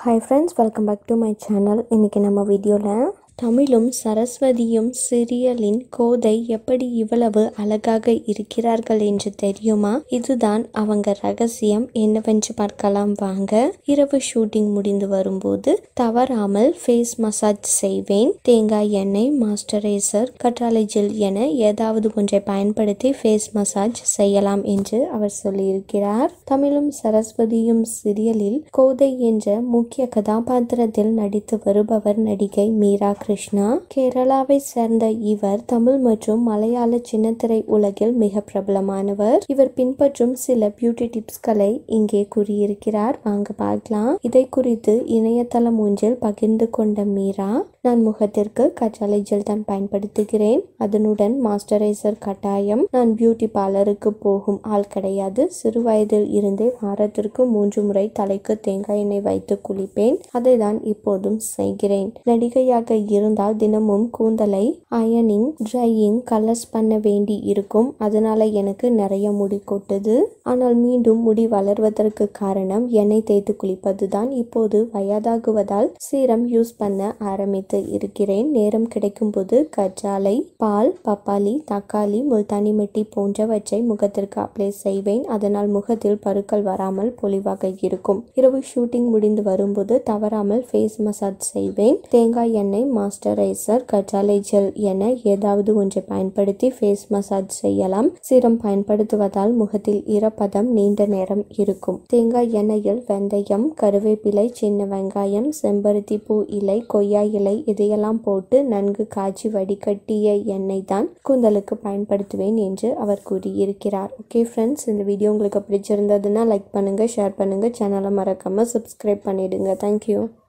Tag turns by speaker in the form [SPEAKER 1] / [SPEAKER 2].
[SPEAKER 1] Hi friends, welcome back to my channel. இன்னைக்கு நம்ம வீடியோல தமிழும் சரஸ்வதியும் சீரியலின் கோதை எப்படி இவ்வளவு அழகாக இருக்கிறார்கள் என்று தெரியுமா? இதுதான் அவங்க ரகசியம். என்னவென்று பார்க்கலாம் வாங்க. இரவு ஷூட்டிங் முடிந்து வரும்போது தவறாமல் ஃபேஸ் மசாஜ் செய்வேன். தேங்காய் எண்ணெய், மாய்ஸ்சரைசர், கற்றாழை ஜெல் என ஏதாவது ஒன்றை பயன்படுத்தி ஃபேஸ் மசாஜ் செய்யலாம் என்று அவர் சொல்லியிருக்கிறார். தமிழும் சரஸ்வதியும் சீரியலில் கோதை என்ற முக்கிய கதாபாத்திரத்தில் நடித்து வருபவர் நடிகை மீரா கிருஷ்ணா. கேரளாவை சேர்ந்த இவர் தமிழ் மற்றும் மலையாள சின்னத்திரை உலகில் மிக பிரபலமானவர். இவர் பின்பற்றும் சில பியூட்டி டிப்ஸ்களை இங்கே கூறியிருக்கிறார். வாங்க பார்க்கலாம். இதை குறித்து இணையதளம் ஒன்றில் பகிர்ந்து கொண்ட மீரா, நான் முகத்திற்கு கற்றாழை ஜெல் தான் பயன்படுத்துகிறேன். அதனுடன் மாய்ஸ்சரைசர் கட்டாயம். நான் பியூட்டி பார்லருக்கு போகும் ஆள் கிடையாது. சிறு வயதில் இருந்தே வாரத்திற்கு 3 முறை தலைக்கு தேங்காய் எண்ணெய் வைத்து குளிப்பேன். அதை தான் இப்போதும் செய்கிறேன். நடிகையாக இருந்தால் தினமும் கூந்தலை அயனிங், ட்ரையிங், கலர்ஸ் பண்ண வேண்டி இருக்கும். அதனால எனக்கு நிறைய முடி கொட்டுது. ஆனால் மீண்டும் முடி வளர்வதற்கு காரணம் எண்ணெய் தேய்த்து குளிப்பது தான். இப்போது வயதாகுவதால் சீரம் யூஸ் பண்ண ஆரம்பித்து இருக்கிறேன். நேரம் கிடைக்கும் போது கற்றாழை, பால், பப்பாளி, தக்காளி, முல்தானி மெட்டி போன்றவற்றை முகத்திற்கு அப்ளை செய்வேன். அதனால் முகத்தில் பருக்கள் வராமல் பொலிவாக இருக்கும். இரவு ஷூட்டிங் முடிந்து வரும்போது தவறாமல் ஃபேஸ் மசாஜ் செய்வேன். தேங்காய் எண்ணெய், மாய்ஸ்சரைசர், கற்றாழை ஜெல் என ஏதாவது ஒன்றை பயன்படுத்தி ஃபேஸ் மசாஜ் செய்யலாம். சீரம் பயன்படுத்துவதால் முகத்தில் ஈரப்பதம் நீண்ட நேரம் இருக்கும். தேங்காய் எண்ணெயில் வெந்தயம், கருவேப்பிலை, சின்ன வெங்காயம், செம்பருத்தி பூ இலை, கொய்யா இலை இதையெல்லாம் போட்டு நன்கு காய்ச்சி வடிகட்டிய எண்ணெய் தான் கூந்தலுக்கு பயன்படுத்துவேன் என்று அவர் கூறியிருக்கிறார். ஓகே ஃப்ரெண்ட்ஸ், இந்த வீடியோ உங்களுக்கு பிடிச்சிருந்ததுன்னா லைக் பண்ணுங்க, ஷேர் பண்ணுங்க, சேனலை மறக்காம சப்ஸ்கிரைப் பண்ணிடுங்க. தேங்க்யூ.